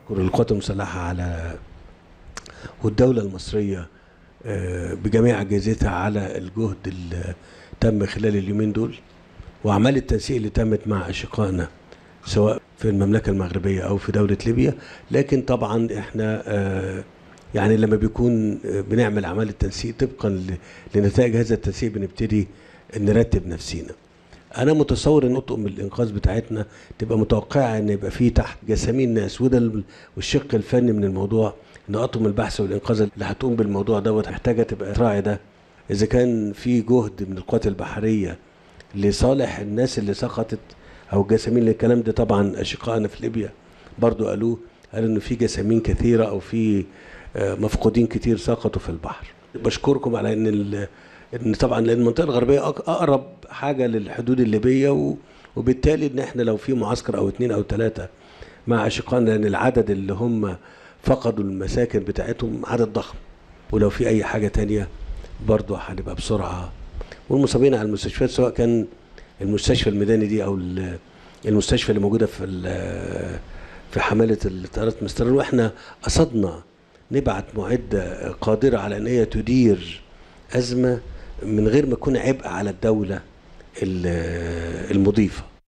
القوات المسلحة على والدولة المصرية بجميع أجهزتها على الجهد اللي تم خلال اليومين دول، وأعمال التنسيق اللي تمت مع أشقائنا سواء في المملكة المغربية أو في دولة ليبيا. لكن طبعا احنا يعني لما بيكون بنعمل أعمال التنسيق طبقا لنتائج هذا التنسيق بنبتدي نرتب نفسينا. أنا متصور إن أطقم الإنقاذ بتاعتنا تبقى متوقعة إن يبقى فيه تحت جسامين ناس، وده والشق الفني من الموضوع، إن أطقم البحث والإنقاذ اللي هتقوم بالموضوع دوت محتاجة تبقى تراعي ده. إذا كان في جهد من القوات البحرية لصالح الناس اللي سقطت أو الجسامين، الكلام ده طبعا أشقائنا في ليبيا برضو قالوا إنه في جسامين كثيرة أو في مفقودين كتير سقطوا في البحر. بشكركم على ان طبعا لان المنطقه الغربيه اقرب حاجه للحدود الليبيه، وبالتالي ان احنا لو في معسكر او 2 أو 3 مع اشقائنا، لان العدد اللي هم فقدوا المساكن بتاعتهم عدد ضخم، ولو في اي حاجه تانية برضه هنبقى بسرعه. والمصابين على المستشفيات سواء كان المستشفى الميداني دي او المستشفى اللي موجوده في حماله الطيارات مستر، واحنا قصدنا نبعت معده قادره على ان هي تدير ازمه من غير ما يكون عبء على الدوله المضيفه.